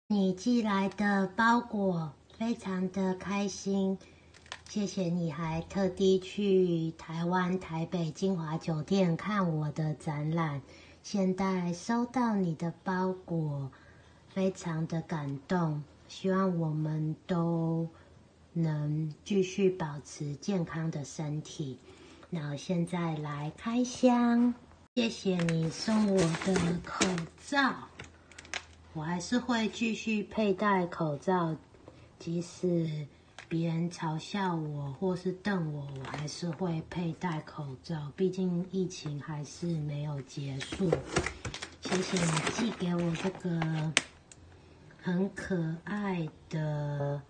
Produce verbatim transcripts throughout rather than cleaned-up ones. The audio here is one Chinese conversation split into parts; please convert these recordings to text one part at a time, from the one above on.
你寄来的包裹非常的开心，谢谢你还特地去台湾台北金华酒店看我的展览。现在收到你的包裹，非常的感动，希望我们都能继续保持健康的身体。那我现在来开箱，谢谢你送我的口罩。我还是会继续佩戴口罩，即使别人嘲笑我或是瞪我，我还是会佩戴口罩。毕竟疫情还是没有结束。谢谢你寄给我这个很可爱的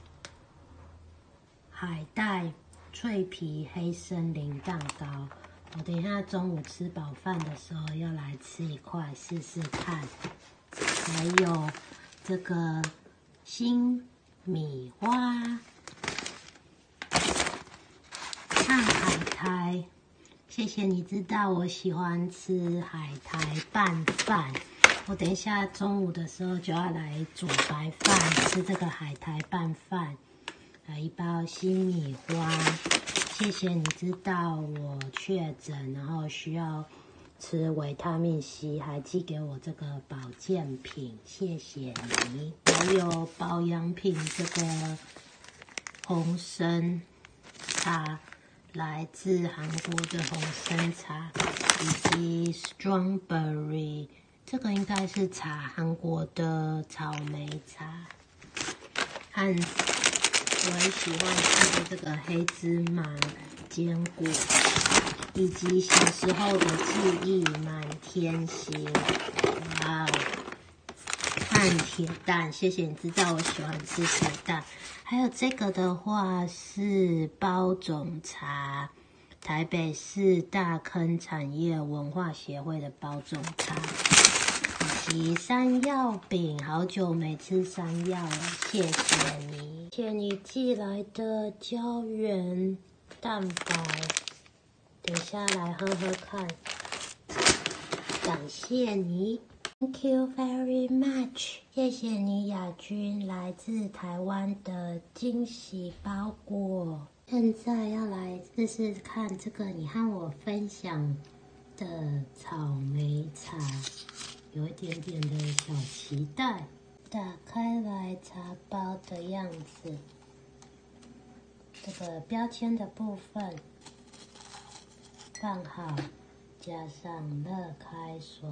海带脆皮黑森林蛋糕。我等一下中午吃饱饭的时候要来吃一块试试看。还有这个新米花看海苔，谢谢你知道我喜欢吃海苔拌饭，我等一下中午的时候就要来煮白饭，吃这个海苔拌饭。还有一包新米花，谢谢你知道我确诊，然后需要吃维他命 C， 还寄给我这个保健品，谢谢你。还有保养品，这个红参茶，来自韩国的红参茶，以及 strawberry， 这个应该是茶，韩国的草莓茶。和我很喜欢吃的这个黑芝麻坚果。以及小时候的记忆满天星，哇哦！和铁蛋，谢谢你知道我喜欢吃铁蛋。还有这个的话是包种茶，台北市大坑产业文化协会的包种茶，以及山药饼，好久没吃山药了，谢谢你，谢谢你寄来的胶原蛋白。等一下来喝喝看，感谢你 ，Thank you very much， 谢谢你雅君来自台湾的惊喜包裹。现在要来试试看这个你和我分享的草莓茶，有一点点的小期待。打开来茶包的样子，这个标签的部分。放好，加上热开水，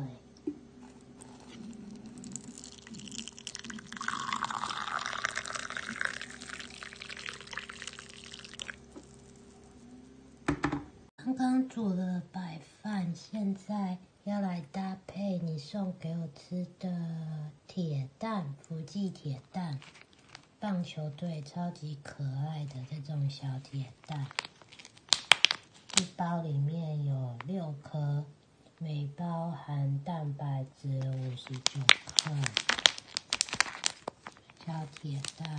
刚刚煮了白饭，现在要来搭配你送给我吃的铁蛋，福记铁蛋，棒球队超级可爱的这种小铁蛋。一包里面有六颗，每包含蛋白质五十九克。小铁蛋，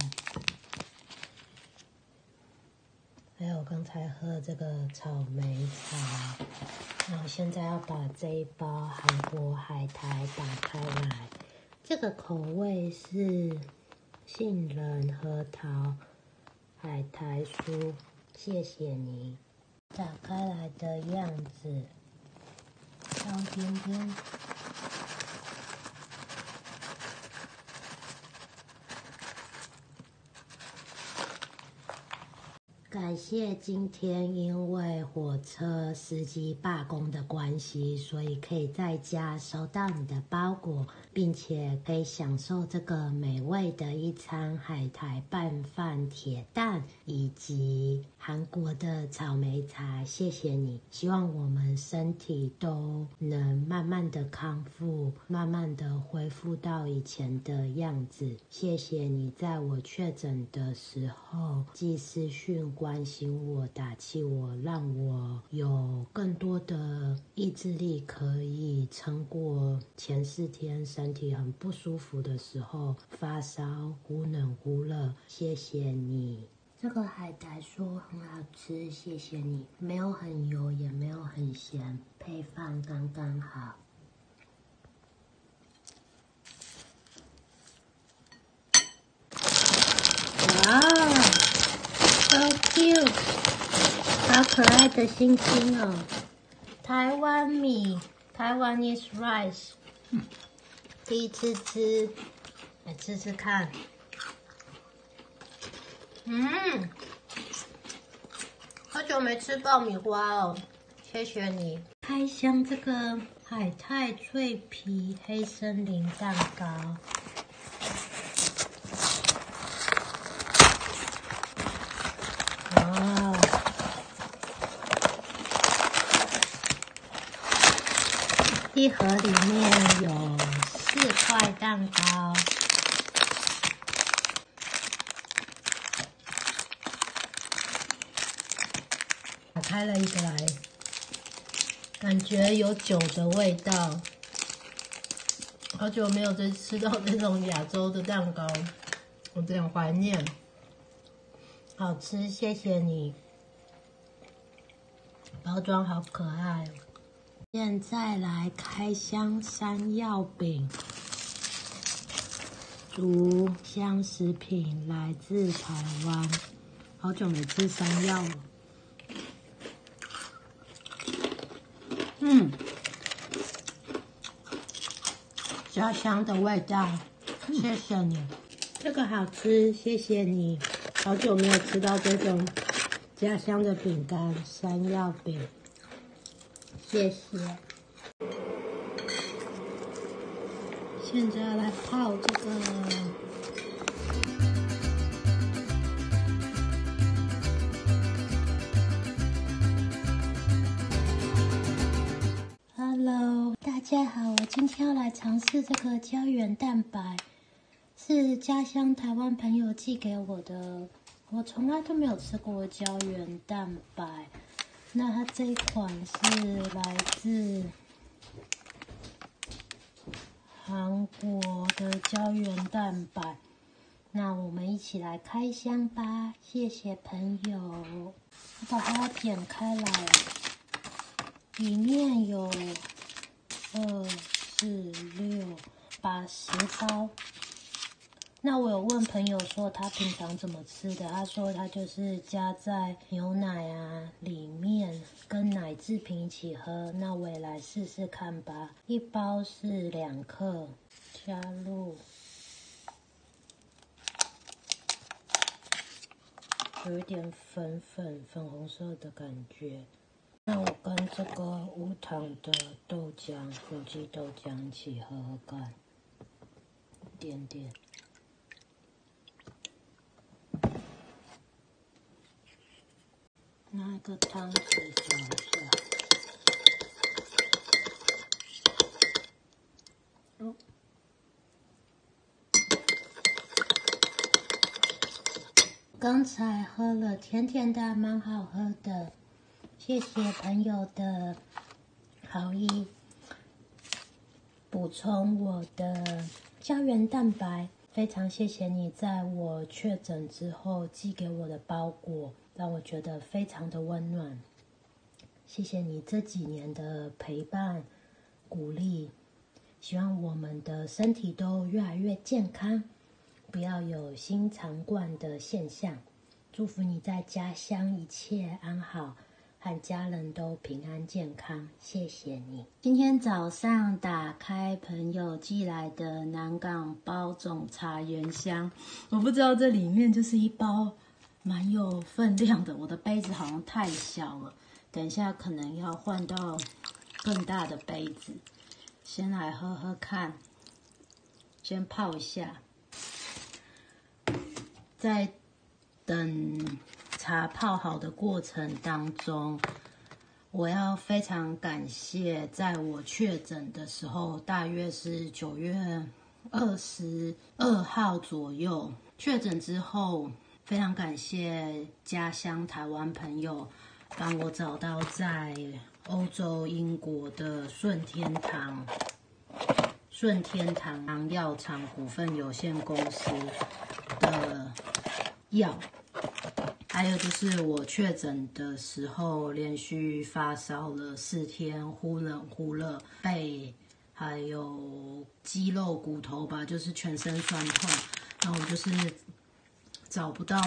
还有刚才喝这个草莓茶。那我现在要把这一包韩国海苔打开来，这个口味是杏仁核桃海苔酥，谢谢你。打开来的样子，挑边边，感谢今天因为火车司机罢工的关系，所以可以在家收到你的包裹，并且可以享受这个美味的一餐海苔拌饭铁蛋，以及韩国的草莓茶，谢谢你。希望我们身体都能慢慢的康复，慢慢的恢复到以前的样子。谢谢你在我确诊的时候寄视讯关心我，打气我，让我有更多的意志力可以撑过前四天身体很不舒服的时候，发烧忽冷忽热，谢谢你。这个海苔酥很好吃，谢谢你，没有很油也没有很咸，配饭刚刚好。 cute， 好可爱的星星哦！台湾米，台湾 is rice， 第一次吃，来吃吃看。嗯，好久没吃爆米花哦，谢谢你。开箱这个海苔脆皮黑森林蛋糕。哇！一盒里面有四块蛋糕。打开了一个来，感觉有酒的味道。好久没有再吃到这种亚洲的蛋糕，我有点怀念。好吃，谢谢你。包装好可爱。现在来开箱山药饼，竹香食品，来自台湾。好久没吃山药了。嗯，家乡的味道，谢谢你，这个好吃，谢谢你。好久没有吃到这种家乡的饼干，山药饼，谢谢。现在来泡这个。Hello， 大家好，我今天要来尝试这个胶原蛋白，是家乡台湾朋友寄给我的，我从来都没有吃过胶原蛋白。那它这一款是来自韩国的胶原蛋白，那我们一起来开箱吧，谢谢朋友。我把它点开来。里面有二、四、六、八、十包。那我有问朋友说他平常怎么吃的，他说他就是加在牛奶啊里面，跟奶制品一起喝。那我也来试试看吧。一包是两克，加入，有一点粉粉粉红色的感觉。那我跟这个无糖的豆浆，有机豆浆一起喝喝看，一点点。拿一个汤匙搅一下。哦，刚才喝了，甜甜的，蛮好喝的。谢谢朋友的好意，补充我的胶原蛋白。非常谢谢你在我确诊之后寄给我的包裹，让我觉得非常的温暖。谢谢你这几年的陪伴、鼓励，希望我们的身体都越来越健康，不要有心肠灌的现象。祝福你在家乡一切安好，和家人都平安健康，谢谢你。今天早上打开朋友寄来的南港包种茶园香，我不知道这里面就是一包蛮有分量的，我的杯子好像太小了，等一下可能要换到更大的杯子。先来喝喝看，先泡一下，在等茶泡好的过程当中，我要非常感谢，在我确诊的时候，大约是九月二十二号左右确诊之后，非常感谢家乡台湾朋友帮我找到在欧洲英国的顺天堂顺天堂药厂股份有限公司的药。还有就是我确诊的时候，连续发烧了四天，忽冷忽热，背还有肌肉骨头吧，就是全身酸痛。然后我就是找不到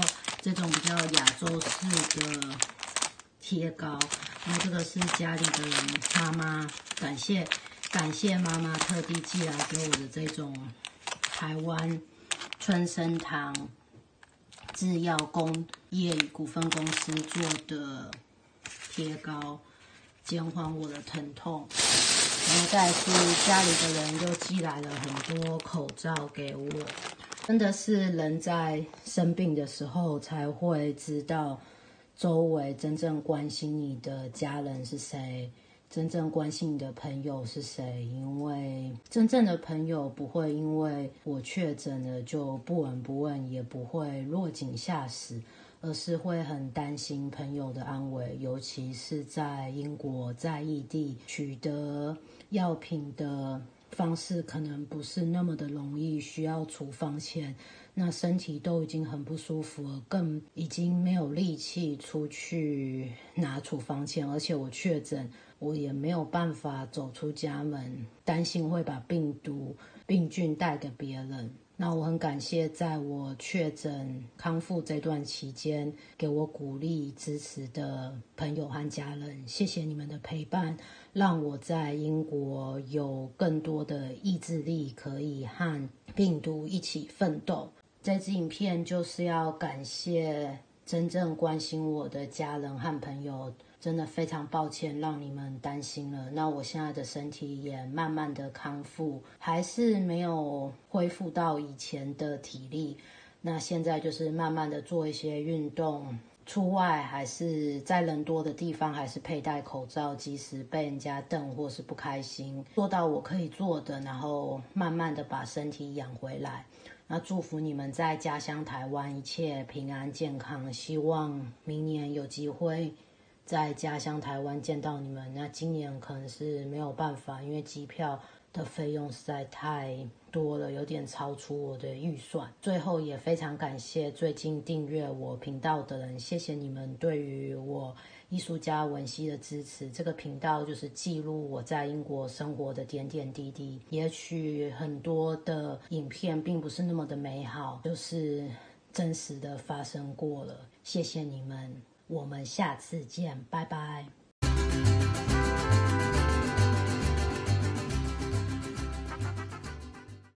这种比较亚洲式的贴糕。那这个是家里的人妈妈，感谢感谢妈妈特地寄来给我的这种台湾春生堂制药工业股份公司做的贴糕，减缓我的疼痛。然后再来是家里的人又寄来了很多口罩给我，真的是人在生病的时候才会知道周围真正关心你的家人是谁，真正关心你的朋友是谁。因为真正的朋友不会因为我确诊了就不闻不问，也不会落井下石，而是会很担心朋友的安危，尤其是在英国在异地取得药品的方式可能不是那么的容易，需要处方签，那身体都已经很不舒服了，更已经没有力气出去拿处方签，而且我确诊，我也没有办法走出家门，担心会把病毒病菌带给别人。那我很感谢在我确诊康复这段期间给我鼓励支持的朋友和家人，谢谢你们的陪伴，让我在英国有更多的意志力可以和病毒一起奋斗。这支影片就是要感谢真正关心我的家人和朋友，真的非常抱歉让你们担心了。那我现在的身体也慢慢的康复，还是没有恢复到以前的体力，那现在就是慢慢的做一些运动，出外还是在人多的地方还是佩戴口罩，即使被人家瞪或是不开心，做到我可以做的，然后慢慢的把身体养回来。那祝福你们在家乡台湾一切平安健康，希望明年有机会在家乡台湾见到你们。那今年可能是没有办法，因为机票的费用实在太多了，有点超出我的预算。最后也非常感谢最近订阅我频道的人，谢谢你们对于我艺术家文熙的支持。这个频道就是记录我在英国生活的点点滴滴，也许很多的影片并不是那么的美好，就是真实的发生过了。谢谢你们，我们下次见，拜拜。